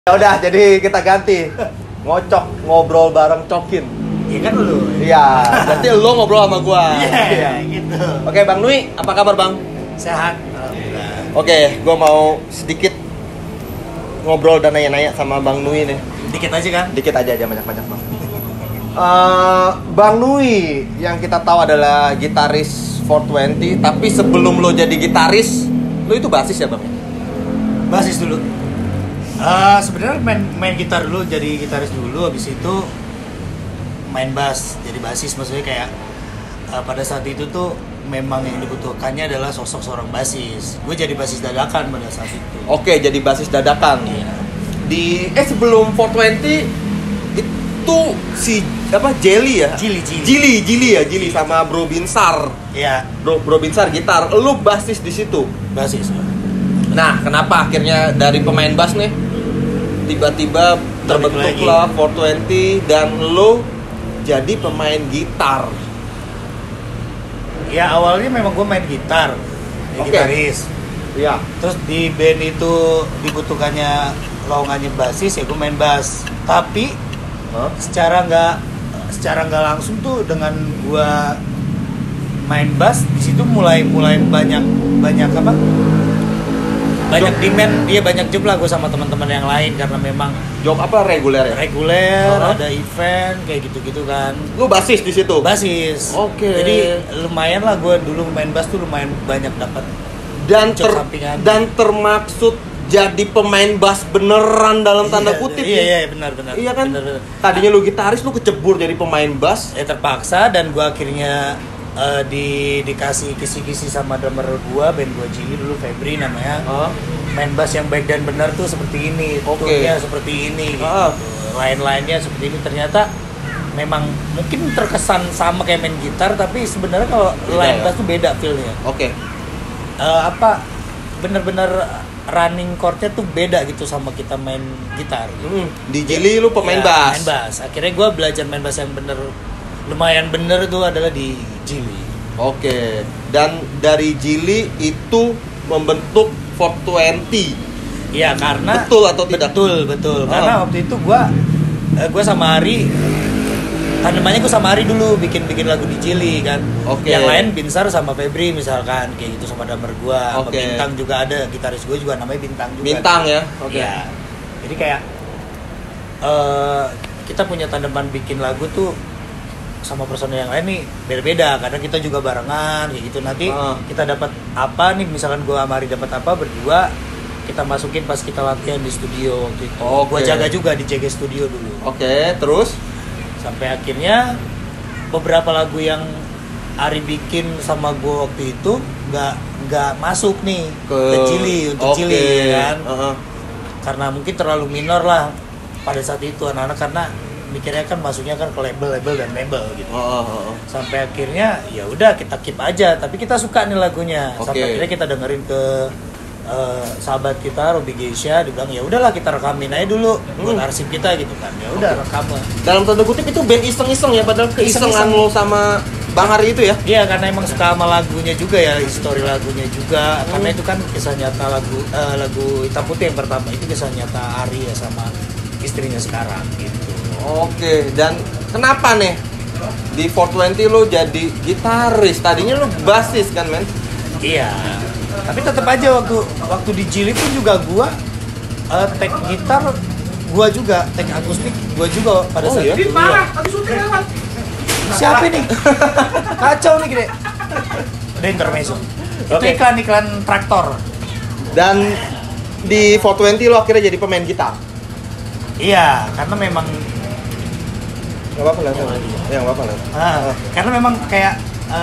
Ya udah, jadi kita ganti. Ngocok, ngobrol bareng Cokin. Iya kan lu? Iya, berarti lo ngobrol sama gua. Iya, gitu. Oke, Bang Nui, apa kabar, Bang? Sehat. Oke, gua mau sedikit ngobrol dan nanya-nanya sama Bang Nui nih. Dikit aja kan? Dikit aja, banyak-banyak, Bang. Bang Nui yang kita tahu adalah gitaris 420, tapi sebelum lo jadi gitaris, lo itu basis ya, Bang? Basis dulu. Sebenarnya main gitar dulu, jadi gitaris dulu, habis itu main bass, jadi basis. Maksudnya kayak pada saat itu tuh memang yang dibutuhkannya adalah sosok seorang basis. Gue jadi basis dadakan pada saat itu. Oke, jadi basis dadakan. Iya. Sebelum 420 itu si apa Jelly ya? Jili sama Bro Binsar. Iya. Bro Binsar gitar, lu basis di situ. Basis. Nah, kenapa akhirnya dari pemain bass nih tiba-tiba terbentuklah 420 dan lu jadi pemain gitar? Ya awalnya memang gue main gitar, gitaris. Iya. Terus di band itu dibutuhkannya lowongannya basis, ya gue main bass. Tapi secara nggak langsung tuh dengan gue main bass di situ mulai banyak apa? Banyak demand, dia banyak job lah gue sama teman-teman yang lain karena memang Job apa reguler ya? reguler, ada event kayak gitu-gitu kan. Lu basis di situ? Basis. Oke. Jadi lumayan lah gue dulu main bass tuh lumayan banyak dapat Dan job sampingan. dan termaksud jadi pemain bass beneran dalam tanda kutip. Iya benar. Iya kan? Benar. Tadinya lu gitaris, lu kecebur jadi pemain bass. Ya terpaksa dan gue akhirnya dikasih kisi-kisi sama drummer gue, band gue Jili dulu, Febri namanya. Main bass yang baik dan benar tuh seperti ini, tuturnya seperti ini gitu. Lain-lainnya seperti ini. Ternyata memang mungkin terkesan sama kayak main gitar, tapi sebenarnya kalau line bass tuh beda feel-nya. Oke. Bener-bener running chord-nya tuh beda gitu sama kita main gitar. Di Jili lu pemain bass. Main bass. Akhirnya gue belajar main bass yang lumayan bener tuh adalah di Jili. Oke. Dan dari Jili itu membentuk 420. Iya, karena betul atau tidak? Betul. Karena waktu itu gue sama Ari, tandemannya gue sama Ari dulu bikin lagu di Jili kan. Oke. Yang lain Binsar sama Febri misalkan kayak gitu, sama drummer gue. Oke. Bintang juga ada, gitaris gue juga namanya Bintang juga. Bintang ya. Oke. Iya. Jadi kayak kita punya tandeman bikin lagu tuh sama personel yang lain nih beda-beda karena kita juga barengan kayak gitu. Nanti kita dapat apa nih, misalkan gue sama Ari dapat apa berdua, kita masukin pas kita latihan di studio waktu itu. Gue jaga juga di JG Studio dulu. Oke, terus sampai akhirnya beberapa lagu yang Ari bikin sama gue waktu itu nggak masuk nih ke Jili, untuk Jili kan. Karena mungkin terlalu minor lah pada saat itu anak-anak, karena mikirnya kan masuknya kan ke label dan label gitu. Sampai akhirnya ya udah kita keep aja, tapi kita suka nih lagunya. Sampai akhirnya kita dengerin ke sahabat kita Robi Geisha, dia bilang ya udahlah kita rekamin aja dulu buat arsip kita gitu kan. Ya udah rekaman. Dalam tanda kutip itu band iseng-iseng ya, padahal keisengan lo sama Bang Hari itu ya? Iya, karena emang suka sama lagunya juga ya, histori lagunya juga. Karena itu kan kisah nyata lagu Hitam Putih yang pertama itu kisah nyata Ari ya sama istrinya sekarang gitu. Oke, dan kenapa nih di 420 lo jadi gitaris? Tadinya lo basis kan, men? Iya. Tapi tetap aja waktu di Jili pun juga gua take gitar, gua juga take akustik, gua juga pada saat itu. Parah, tadi syuting lewat. Siapa nih? Kacau nih gede. Udah intermezzo. Itu iklan traktor. Dan di 420 lo akhirnya jadi pemain gitar. Iya, karena memang Gak apa-apa lah, gak apa-apa lah. Karena memang kayak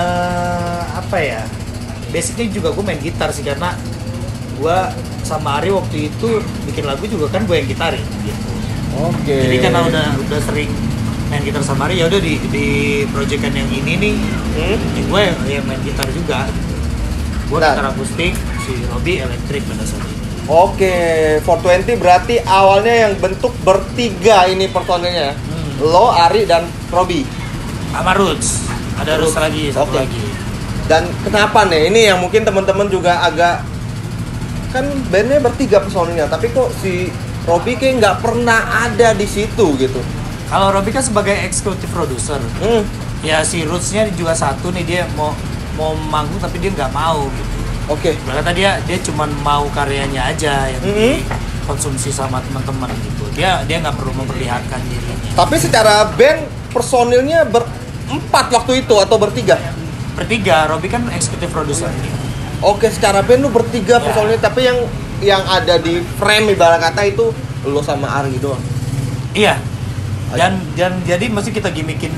apa ya, basicnya juga gue main gitar sih, karena gue sama Ari waktu itu bikin lagu juga kan gue yang gitarin gitu. Oke. Jadi karena udah sering main gitar sama Ari, ya udah di proyekan yang ini nih, gue yang main gitar juga. Gue gitar akustik, si Robi elektrik pada saat itu. Oke, 420 berarti awalnya yang bentuk bertiga ini personelnya. Lo, Ari, dan Robi. Sama Roots. Ada Roots lagi, satu lagi. Dan kenapa nih? Ini yang mungkin teman-teman juga agak, kan bandnya bertiga personilnya, tapi kok si Robby kayak nggak pernah ada di situ gitu. Kalau Robby kan sebagai eksekutif produser, ya si Roots-nya juga satu nih, dia mau manggung tapi dia nggak mau gitu. Oke. Berarti dia cuma mau karyanya aja yang dikonsumsi sama teman-teman gitu. Dia nggak perlu memperlihatkan dirinya. Tapi secara band personilnya berempat waktu itu atau bertiga? Bertiga. Robby kan eksekutif produser. Oke, secara band lu bertiga personilnya, tapi yang ada di frame ibarat kata itu lu sama Ari doang. Iya. Dan jadi mesti kita gimmickin,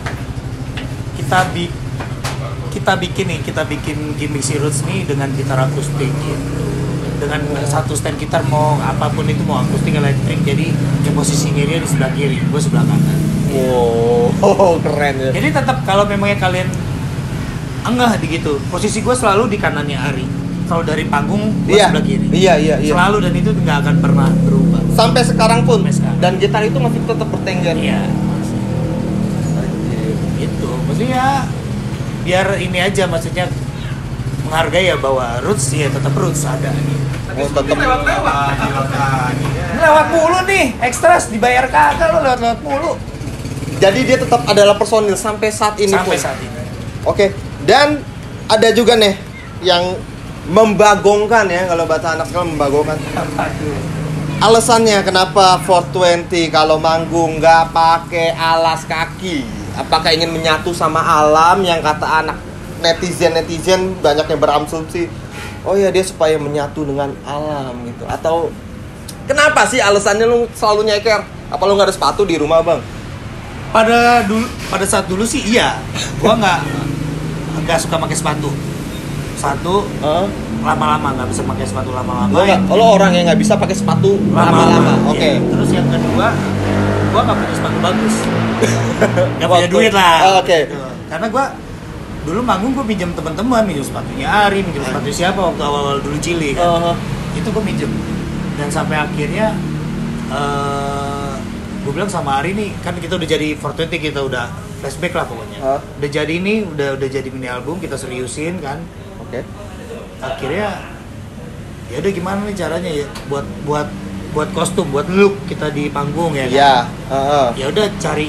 kita bikin gimmick si Roots nih dengan gitar akustik gitu. Dengan satu stand gitar, mau apapun itu, mau akustik elektrik, jadi yang posisinya dia di sebelah kiri, gue sebelah kanan. Wow, keren ya. Jadi tetap kalau memangnya kalian enggak gitu, posisi gue selalu di kanannya Ari. Kalau dari panggung gue sebelah kiri. Iya. Selalu, dan itu nggak akan pernah berubah. Sampai sekarang pun. Sampai sekarang. Dan gitar itu masih tetap bertengger. Iya. Gitu. Maksudnya biar ini aja, maksudnya menghargai ya bahwa Roots ya tetap Roots ada. Oh, tetap Lewat mulu nih, ekstras dibayar kagak lo, lewat mulu. Jadi dia tetap adalah personil sampai saat ini Sampai pun. saat ini. Oke. Dan ada juga nih yang membagongkan ya, kalau bahasa anak sekarang membagongkan. Alasannya kenapa 420 kalau manggung nggak pakai alas kaki? Apakah ingin menyatu sama alam, yang kata anak netizen banyak yang berasumsi, oh ya dia supaya menyatu dengan alam gitu? Atau kenapa sih alasannya lu selalu nyeker? Apa lu nggak ada sepatu di rumah, Bang? Pada saat dulu sih iya, gua nggak suka pakai sepatu. Satu, lama-lama nggak bisa pakai sepatu lama-lama. Lo orang yang nggak bisa pakai sepatu lama-lama. Oke. Ya. Terus yang kedua, gua nggak punya sepatu bagus. Nggak punya duit lah. Oke. Gitu. Karena gua dulu manggung, gua pinjam teman-teman, pinjam sepatunya Ari, pinjam sepatu siapa waktu awal-awal dulu Cili kan. Itu gua pinjam. Dan sampai akhirnya gue bilang sama Ari nih, kan kita udah jadi 420, kita udah flashback lah pokoknya. Udah jadi ini, udah jadi mini album, kita seriusin kan. Oke. Akhirnya ya udah gimana nih caranya ya buat kostum, buat look kita di panggung ya kan. Iya. Ya udah cari,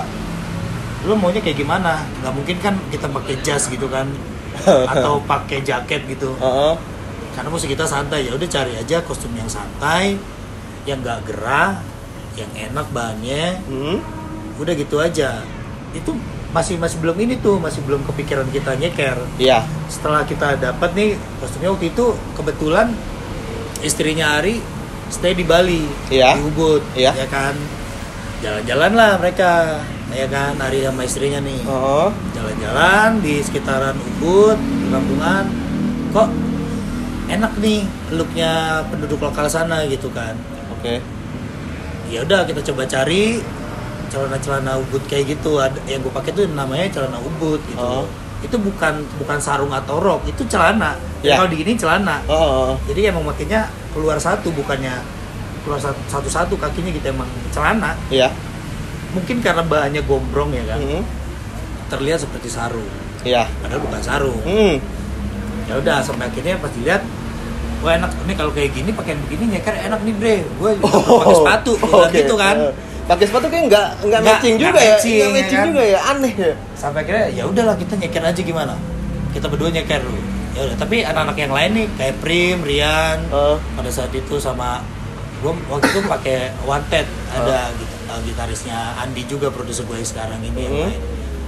lo maunya kayak gimana? Nggak mungkin kan kita pakai jas gitu kan, atau pakai jaket gitu. Karena musik kita santai, ya udah cari aja kostum yang santai, yang nggak gerah, yang enak bahannya. Udah gitu aja. Itu masih belum ini tuh, masih belum kepikiran kita nyeker. Iya. Setelah kita dapat nih kostumnya, waktu itu kebetulan istrinya Ari stay di Bali, di Ubud, ya kan. Jalan-jalan lah mereka, ya kan, Ari sama istrinya nih. Jalan-jalan di sekitaran Ubud, di kampungan. Kok enak nih looknya penduduk lokal sana gitu kan. Oke. Ya udah kita coba cari celana Ubud kayak gitu. Yang gue pakai tuh namanya celana Ubud gitu. Itu bukan sarung atau rok, itu celana. Kalau digini celana. Jadi emang makanya keluar satu, bukannya keluar satu kakinya gitu, emang celana. Iya. Mungkin karena bahannya gombrong ya kan. Terlihat seperti sarung. Iya. Padahal bukan sarung. Ya udah sampai akhirnya pas dilihat, wah enak nih kalau kayak gini, pakai begini nyeker enak nih bre. Gue pakai sepatu gitu kan. Pakai sepatu kayak nggak matching juga ya, nggak matching juga ya, aneh ya. Sampai akhirnya ya udahlah kita nyeker aja gimana, kita berdua nyeker dulu. Ya udah, tapi anak-anak yang lain nih kayak Prim, Rian, pada saat itu sama gue waktu itu pakai Wanted, ada gitarisnya Andi juga, produser gue sekarang ini yang main,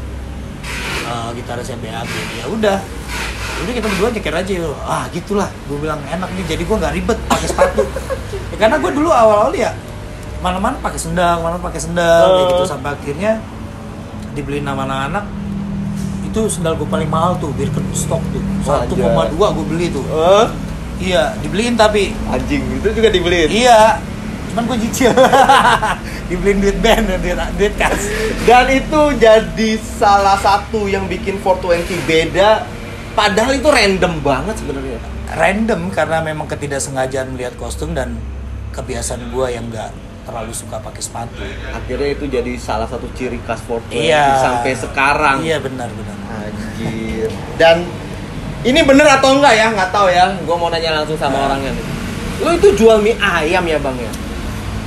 gitarisnya BAB. Ya udah kita berdua nyeker aja loh. Gitulah, gue bilang enak nih, jadi gue nggak ribet pakai sepatu. Ya, karena gue dulu awal-awal ya mana-mana pakai sendal, kayak gitu, sampai akhirnya dibeliin nama anak-anak. Itu sendal gue paling mahal tuh, Birken stok tuh 1,2 gue beli tuh. Iya, dibeliin tapi anjing, itu juga dibeliin. Iya, cuman gue cicil. Dibeliin duit band, duit kas. Dan itu jadi salah satu yang bikin 420 beda. Padahal itu random banget sebenarnya. Random karena memang ketidaksengajaan melihat kostum dan kebiasaan gue yang nggak terlalu suka pakai sepatu. Akhirnya itu jadi salah satu ciri khas 420 sampai sekarang. Iya benar. Anjir. Dan ini bener atau enggak ya? Nggak tahu ya. Gue mau nanya langsung sama orangnya nih. Lo itu jual mie ayam ya bang ya?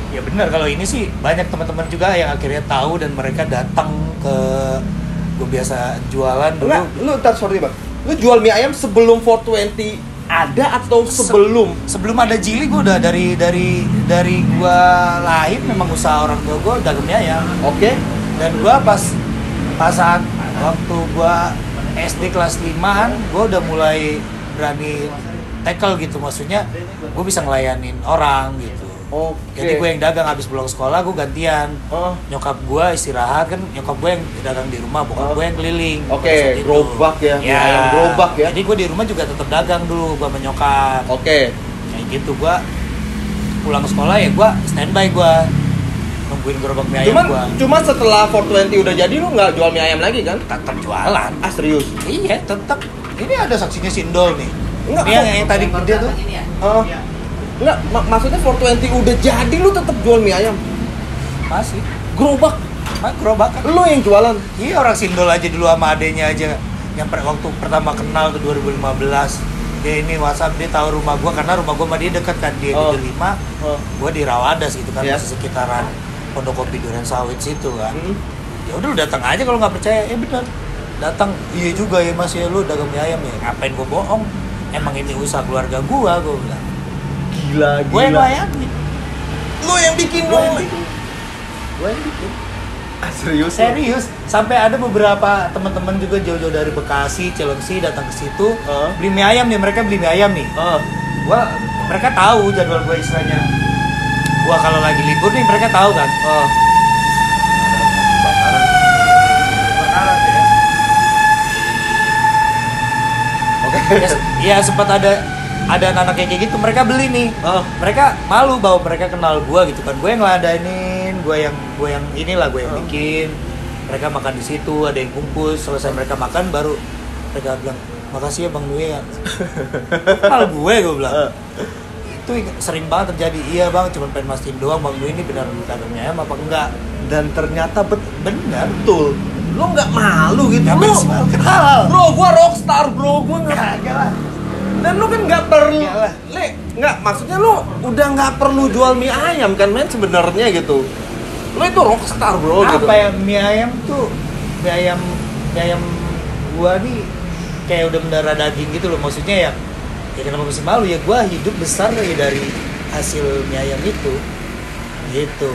Ya benar, kalau ini sih banyak teman-teman juga yang akhirnya tahu dan mereka datang ke gue biasa jualan dulu. Enggak, lu sorry bang, lu jual mie ayam sebelum 420 ada atau sebelum? Sebelum ada Jili gue udah dari gue lahir memang usaha orang tua gue dagang mie ayam. Oke. Dan gue pas saat waktu gue SD kelas 5-an gue udah mulai berani tackle gitu, maksudnya gue bisa ngelayanin orang gitu. Jadi gue yang dagang, habis pulang sekolah gue gantian. Nyokap gue istirahat kan, nyokap gue yang dagang di rumah, bokap gue yang keliling. Gerobak ya, ayam gerobak ya. Jadi gue di rumah juga tetap dagang dulu, gue menyokap. Kayak gitu, gue pulang sekolah ya gue standby, gue nungguin gerobak mie ayam gue. Cuma setelah 420 udah jadi lu nggak jual mie ayam lagi kan? Tetap jualan. Ah serius? Iya, tetap. Ini ada saksinya Sindol nih. Enggak, yang tadi kerja tuh. Enggak, maksudnya 420 udah jadi lu tetap jual mie ayam? Masih. Gerobak? Gerobak kan. Lu yang jualan? Iya, orang Sindol aja dulu sama adenya aja. Yang waktu pertama kenal ke 2015. Dia ini WhatsApp, dia tahu rumah gua karena rumah gua sama dia dekat kan, dia di Delima. Gua di Rawadas gitu kan, masih sekitaran Pondok Kopi Duren Sawit situ kan. Ya udah lu datang aja kalau nggak percaya. Bener. Datang. Iya juga ya Mas ya, lu dagang mie ayam ya. Ngapain gua bohong? Emang ini usaha keluarga gua bilang. Gila. Gue yang layanin. Lu yang bikin dong. Gue yang bikin. Serius? Sampai ada beberapa teman-teman juga jauh-jauh dari Bekasi, Cilengsi datang ke situ beli mie ayam nih, mereka beli mie ayam nih. Mereka tahu jadwal gue istilahnya. Gua kalau lagi libur nih mereka tahu kan. Bakaran ya. Oke. Ya sempat ada anak-anak kayak gitu, mereka beli nih. Mereka malu bahwa mereka kenal gua gitu kan. Gue yang ngeladenin, gue yang bikin. Mereka makan di situ, ada yang bungkus. Selesai mereka makan baru mereka bilang, "Makasih ya Bang Dwi ya." Kenal gue bilang. Itu sering banget terjadi. Iya Bang, cuma pengen mastiin doang Bang Dwi ini benar dagangnya ayam apa enggak. Dan ternyata benar. Betul. Lu nggak malu gitu. Lu kenal. Bro, gua rockstar bro, gua nggak. lah. Dan lu kan nggak perlu, nggak, maksudnya lu udah nggak perlu jual mie ayam kan men sebenarnya gitu. Lu itu rockstar bro. Apa gitu. Ya mie ayam tuh, mie ayam gua nih kayak udah mendarah daging gitu loh, maksudnya ya kenapa mesti malu ya, gua hidup besar dari hasil mie ayam itu, gitu.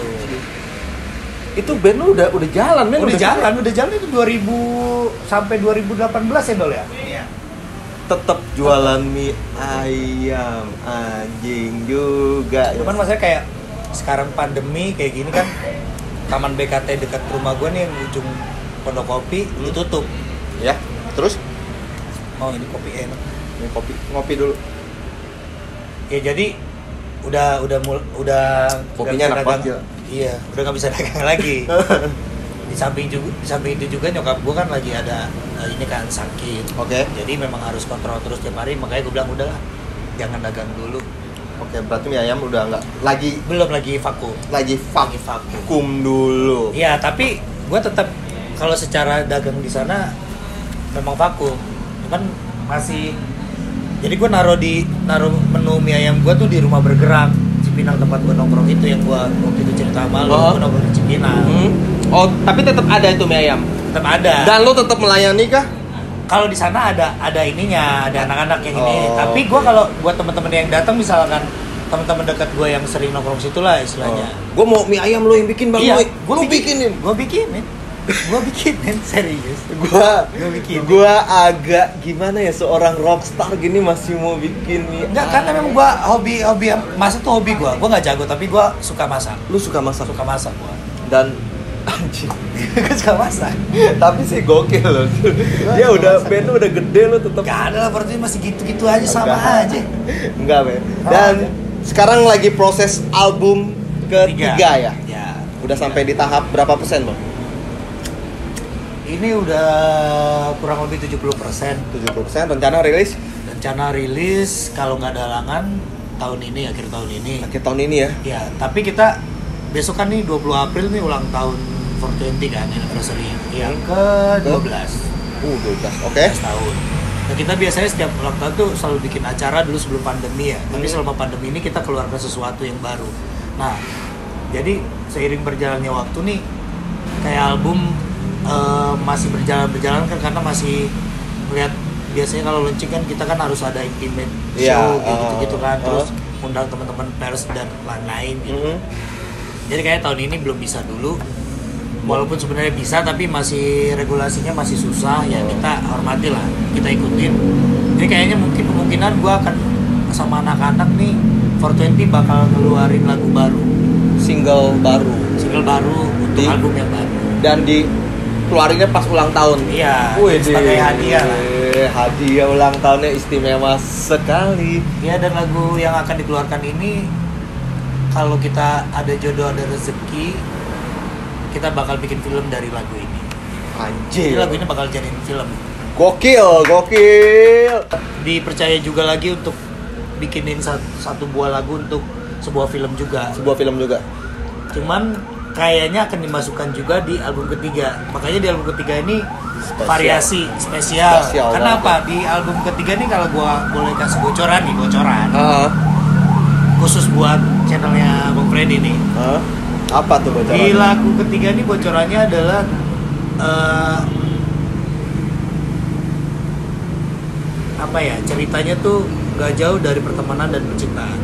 Itu band lu udah jalan men. Udah jalan itu 2000 sampai 2018 ya Dol ya. Tetap jualan mie ayam anjing juga. Cuman maksudnya kayak sekarang pandemi kayak gini kan, Taman BKT dekat rumah gue nih yang ujung Pondok Kopi ditutup. Ya, terus? Oh ini kopi enak. Ini ngopi dulu. Ya jadi udah kopinya enak banget. Iya, udah nggak bisa dagang lagi. Di samping itu juga nyokap gue kan lagi ada ini kan sakit. Jadi memang harus kontrol terus tiap hari, makanya gue bilang udahlah jangan dagang dulu. Berarti mie ayam udah nggak lagi, belum lagi vakum. Lagi vakum dulu. Iya, tapi gue tetap kalau secara dagang di sana memang vakum. Cuman masih, jadi gue naruh menu mie ayam gue tuh di Rumah Bergerak Cipinang, tempat gue nongkrong itu yang gue waktu itu cerita sama lu, gue nongkrong di Cipinang. Tapi tetap ada itu mie ayam. Tetap ada. Dan lo tetap melayani kah? Kalau di sana ada ininya, ada anak-anak yang ini. Tapi gue kalau buat teman-teman yang datang, misalkan teman-teman dekat gue yang sering nongkrong situ lah istilahnya. Gue mau mie ayam lo yang bikin Bang. Iya, gue bikinin. Gue bikinin serius. Gue agak gimana ya, seorang rockstar gini masih mau bikin mie. Enggak, karena memang gue hobi masak tuh hobi gue. Gue nggak jago tapi gue suka masak. Lu suka masak? Suka masak gue. Dan anjing, gue suka masak. Tapi sih gokil loh. Dia udah band udah gede lo tetap. Gak ada lah, berarti masih gitu-gitu aja. Sama aja. Enggak men. Dan sekarang lagi proses album ketiga ya. Udah sampai di tahap berapa persen Bang? Ini udah kurang lebih 70%. 70%. Rencana rilis kalau nggak ada halangan tahun ini, akhir tahun ini ya. Ya, tapi kita besok kan nih 20 April nih ulang tahun 420 kan, anniversary yang ke-12. 12. Oke. 12 tahun. Nah, kita biasanya setiap ulang tahun tuh selalu bikin acara dulu sebelum pandemi ya. Tapi selama pandemi ini kita keluarkan sesuatu yang baru. Nah, Jadi seiring berjalannya waktu nih, kayak album masih berjalan kan, karena masih melihat biasanya kalau launching kan kita kan harus ada intimate show gitu kan, terus undang teman-teman pers dan lain-lain gitu. Jadi kayak tahun ini belum bisa dulu, walaupun sebenarnya bisa tapi masih regulasinya masih susah, ya kita hormati lah, kita ikutin. Jadi kayaknya kemungkinan gue akan sama anak-anak nih 420 bakal ngeluarin lagu baru, single baru untuk album yang baru, dan keluarinnya pas ulang tahun. Iya, sebagai hadiah lah. Hadiah ulang tahunnya istimewa sekali. Ya, dan lagu yang akan dikeluarkan ini, kalau kita ada jodoh ada rezeki, kita bakal bikin film dari lagu ini. Anjir. Jadi lagu ini bakal jadiin film. Gokil. Dipercaya juga lagi untuk bikinin satu buah lagu untuk sebuah film juga. Cuman kayaknya akan dimasukkan juga di album ketiga. Makanya di album ketiga ini variasi spesial. Kenapa? Di album ketiga nih, kalau gua boleh kasih bocoran. Khusus buat channelnya Bang Freddy nih. Apa tuh bocoran? Di lagu ketiga nih bocorannya adalah apa ya, ceritanya tuh gak jauh dari pertemanan dan percintaan.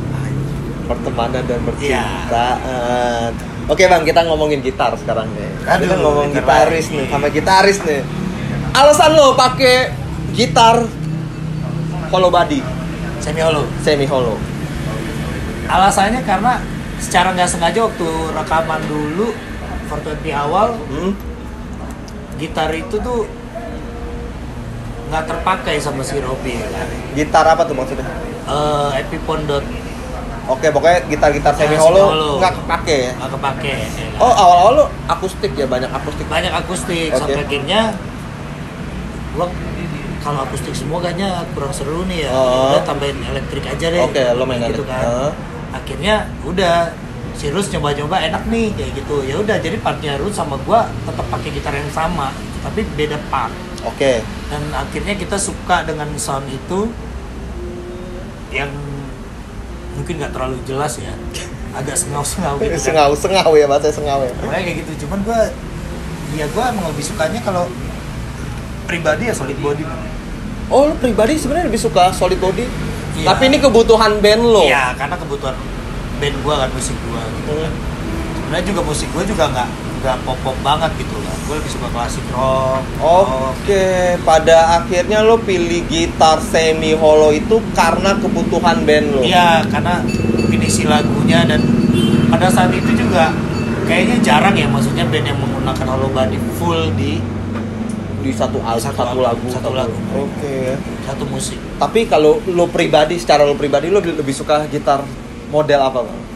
Percintaan. Oke Bang, kita ngomongin gitar sekarang nih. Kita ngomong gitaris nih, sama gitaris nih. Alasan lo pakai gitar hollow body, semi hollow. Alasannya karena secara nggak sengaja waktu rekaman dulu 420 awal, gitar itu tuh nggak terpakai sama si Robby kan. Gitar apa tuh maksudnya? Epiphone Dot. Oke, pokoknya gitar-gitar semi hollow nggak kepake ya? Nggak kepake. Ya. Oh, awal-awal lo akustik ya, banyak akustik. Okay. Sampai akhirnya gua kalau akustik semua kayaknya kurang seru nih ya. Udah tambahin elektrik aja deh. Oke, lo main gitu kan. Akhirnya udah si Rus nyoba-nyoba enak nih kayak gitu. Ya udah, jadi partnya Rus sama gua tetap pakai gitar yang sama, tapi beda part. Oke. Dan akhirnya kita suka dengan sound itu yang mungkin nggak terlalu jelas ya, agak sengau-sengau gitu kan. Sengau ya, bahasa sengau ya. Makanya kayak gitu. Cuman gua emang lebih sukanya kalau pribadi ya solid body. Oh, lo pribadi sebenarnya lebih suka solid body? Iya. Tapi ini kebutuhan band lo? Iya, karena kebutuhan band gua kan, musik gua gitu kan. Sebenarnya juga musik gua juga nggak pop banget gitu lah. Gue lebih suka klasik rock. Oke, pada akhirnya lo pilih gitar semi hollow itu karena kebutuhan band lo? Iya, karena finisi lagunya, dan pada saat itu juga kayaknya jarang ya, maksudnya band yang menggunakan hollow body full di satu lagu. Oke. Satu musik. Tapi kalau secara lo pribadi lo lebih suka gitar model apa, Bang?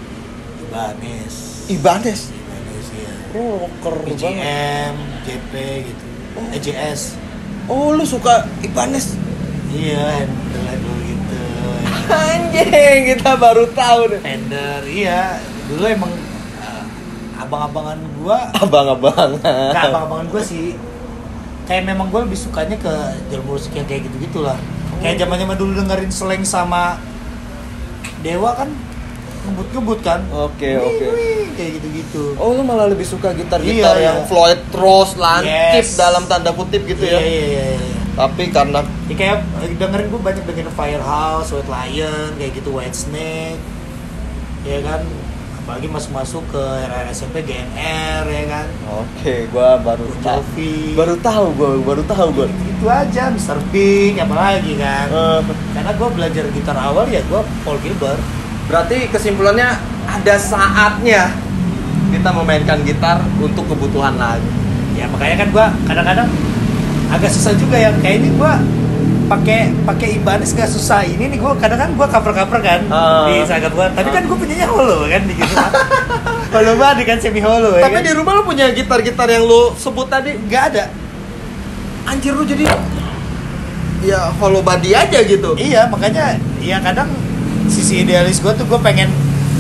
Ibanez ya. Oh, keren banget. EGM, JP gitu. EJS. Oh, lu suka Ibanez? Iya, handle gitu. Anjing, kita baru tahu deh. Fender, iya. Dulu emang abang-abangan gua. Nggak, abang-abangan gua sih. Kayak memang gua lebih sukanya ke jalur musik yang kayak gitu-gitu lah. Kayak zaman-zaman dulu dengerin Slank sama Dewa kan, ngebut-ngebut kan. Oke. Kayak gitu-gitu. Oh, lu malah lebih suka gitar-gitar yang Floyd Rose, lancip dalam tanda kutip gitu ya? Iya. Tapi karena ya, kayak dengerin gue banyak dengerin Firehouse, White Lion, kayak gitu, White Snake, ya kan. Apalagi masuk ke era SMP GNR, ya kan. Oke, gua baru tahu gue. Itu aja, Mr. Big, apalagi kan. Karena gue belajar gitar awal ya gue Paul Gilbert. Berarti kesimpulannya ada saatnya kita memainkan gitar untuk kebutuhan lagu. Ya makanya kan gue kadang-kadang agak susah juga ya. Kayak ini gue pakai Ibanez gak susah. Ini nih gue kadang-kadang gue cover kan di Instagram gue. Tapi kan gue punyanya hollow kan di gitu kan. Hollow banget kan, semi hollow. Tapi kan? di rumah lu punya gitar-gitar yang lu sebut tadi? Gak ada. Anjir, lu jadi ya hollow body aja gitu. Iya, makanya ya kadang sisi idealis gue tuh gue pengen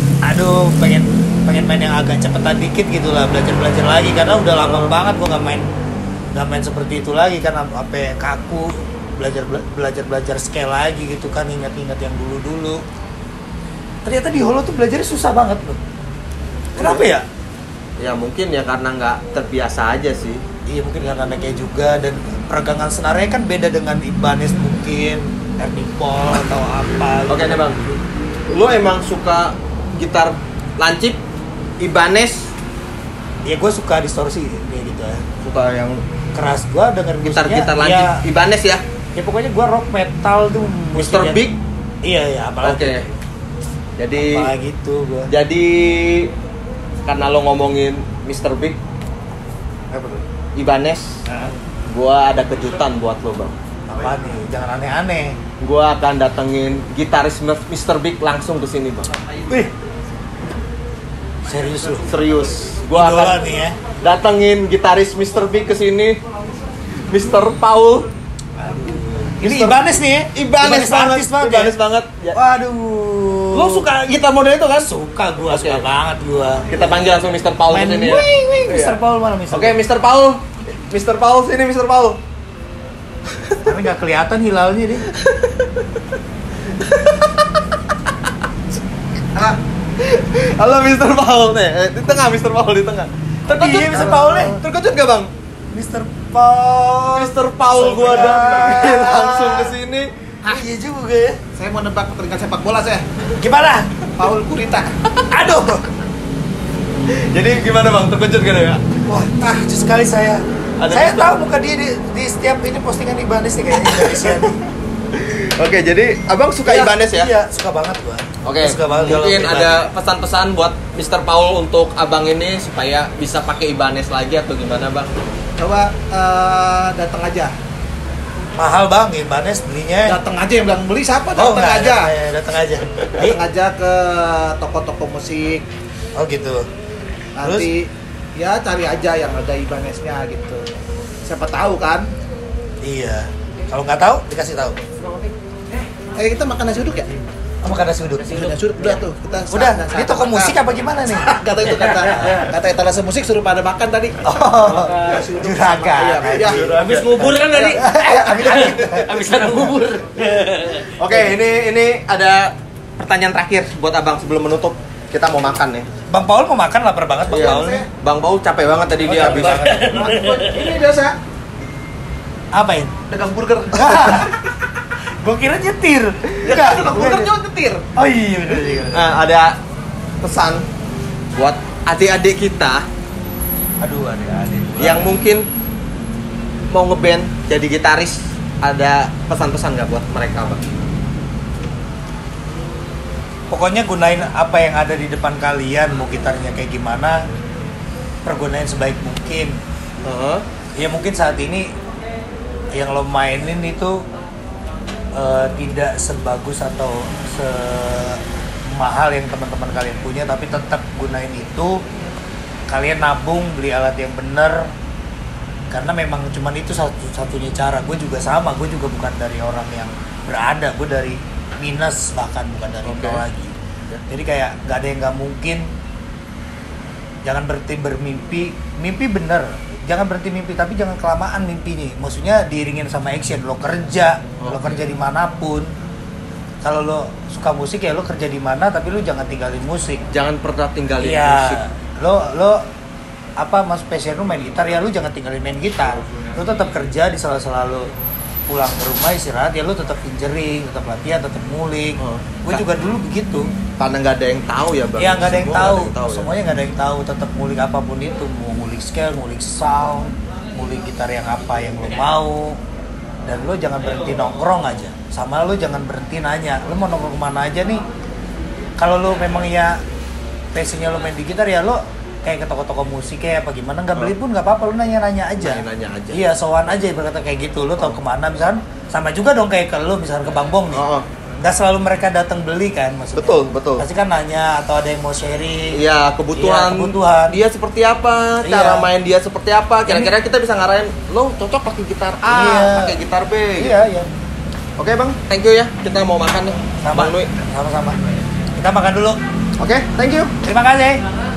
main yang agak cepetan dikit gitu lah, belajar lagi, karena udah lama banget gue nggak main seperti itu lagi kan, sampai kaku, belajar scale lagi gitu kan, ingat yang dulu ternyata di hollow tuh belajarnya susah banget loh. Kenapa ya? Ya mungkin ya karena nggak terbiasa aja sih. Iya mungkin karena naiknya juga, dan peregangan senarnya kan beda dengan Ibanez mungkin, Ernie Paul atau apa. Oke nih bang, lo emang suka gitar lancip, Ibanez? Ya gue suka distorsi kayak gitu ya. Suka yang Keras, gue denger gitar lancip, ya, Ibanez ya? ya pokoknya gue rock metal tuh Mr. Big? Iya ya, apalagi. Oke. Jadi apalagi gitu gue. Jadi karena lo ngomongin Mr. Big, Apa tuh? Ibanez, Nah, gua ada kejutan buat lo bang. apa nih? Jangan aneh-aneh. Gua akan datengin gitaris Mr. Big langsung ke sini bang. Wih, serius lu? Serius. Gua Idola akan nih ya. datengin gitaris Mr. Big ke sini, Mr. Paul. Ini Mr. Ibanez nih ya? Ibanez banget, artis banget. Ibanez ya? banget. Ya. Waduh. Lo suka gitar model itu kan? Suka gua, Oke. suka banget gua. Kita panggil langsung Mr. Paul ke Main sini ya. wing, wing, Mr. Iya. Paul mana Mr. Oke, Mr. Paul. Mr. Paul sini, Mr. Paul. Tapi nggak kelihatan hilalnya deh. Halo Mr. Paul nih, di tengah Mr. Paul di tengah. Iya, Mr. Paul nih. Terkejut gak bang? Mr. Paul. Mr. Paul gua datang langsung ke sini. Iya juga ya. Saya mau nebak pertandingan sepak bola saya. Gimana? Paul Kurita. Aduh. Jadi gimana bang? Terkejut gak ya? Wah, takjub sekali saya. Ada Saya Mr. tahu muka dia di setiap ini postingan Ibanez nih kayaknya Indonesia nih. Oke, jadi abang suka Iya, Ibanez ya? Iya, suka banget gua. Oke, Suka banget kalau mungkin Ibanez. ada pesan-pesan buat Mr. Paul untuk abang ini supaya bisa pakai Ibanez lagi atau gimana bang? Coba datang aja. Mahal bang Ibanez belinya. Datang aja yang bilang beli siapa? Oh, Datang enggak, aja. datang aja. Datang aja ke toko-toko musik. Oh gitu. Nanti ya cari aja yang ada Ibaneznya gitu. Siapa tahu kan? Iya. Kalau nggak tahu dikasih tahu. Kita makan nasi uduk ya? Oh, makan nasi uduk. Nasi uduk udah tuh. Kita Udah, saat ini toko makan. musik apa gimana nih? Kata itu kata etalase musik suruh pada makan tadi. Oh, Nasi uduk juragan. sama- iya. Habis ngubur kan tadi? Habis ada ngubur. Oke, ini ada pertanyaan terakhir buat abang sebelum menutup. Kita mau makan nih. Bang Paul mau makan, lapar banget Bang Iya. Paul nih. Bang Paul capek banget tadi Oh, dia capek habis. banget. Ini biasa Apain? dagang burger. Gue kira nyetir. Dagang burger juga nyetir. Oh iya bener juga. Nah, ada pesan buat adik-adik kita Aduh, adik-adik. yang mungkin mau ngeband jadi gitaris. Ada pesan-pesan nggak buat mereka bang? Pokoknya gunain apa yang ada di depan kalian, mau gitarnya kayak gimana, pergunain sebaik mungkin. Ya mungkin saat ini yang lo mainin itu tidak sebagus atau semahal yang teman-teman kalian punya, tapi tetap gunain itu. Kalian nabung, beli alat yang bener, karena memang cuman itu satu-satunya cara. Gue juga sama, gue juga bukan dari orang yang berada, gue dari minus, bahkan bukan dari Oke. nol lagi. Jadi kayak nggak ada yang nggak mungkin. Jangan berhenti bermimpi, mimpi bener. Jangan berhenti mimpi, tapi jangan kelamaan mimpinya. Maksudnya diiringin sama action. Lo kerja, lo kerja dimanapun. Kalau lo suka musik ya lo kerja di mana, tapi lo jangan tinggalin musik. Jangan pernah tinggalin Iya. musik. Lo apa mas passion lo main gitar ya lo jangan tinggalin main gitar. Lo tetap kerja di sela-sela lo pulang ke rumah istirahat ya lo tetap injering, tetap latihan, tetap ngulik. Oh. Gue juga dulu begitu. Karena nggak ada yang tahu ya bang. Ya nggak ada yang Semua tahu, nggak ada yang tahu, semuanya nggak ada yang tahu. Tetap ngulik apapun itu, mau ngulik scale, ngulik sound, ngulik gitar yang apa yang lo mau. Dan lo jangan berhenti nongkrong aja. Sama lo jangan berhenti nanya, lo mau nongkrong kemana aja nih? Kalau lo memang ya passionnya lo main di gitar ya lo kayak ke toko-toko musik kayak apa gimana nggak beli pun nggak apa-apa, lo nanya-nanya aja. Nanya aja. Iya, sowan aja berkata kayak gitu. Lo tau kemana misalkan, sama juga dong kayak ke lo misalkan ke Bang Bong nih. Oh, oh. Nggak selalu mereka datang beli kan maksudnya. Betul. Pasti kan nanya atau ada yang mau sharing. Iya, kebutuhan. Iya, kebutuhan. Dia seperti apa, cara Iya. main dia seperti apa. Kira-kira kita bisa ngarahin, lo cocok pakai gitar A, Iya. pakai gitar B. gitu. Iya, iya. Oke bang, thank you ya. Kita mau makan nih. Sama. Bang Nui. Sama-sama. Kita makan dulu. Oke, thank you. Terima kasih.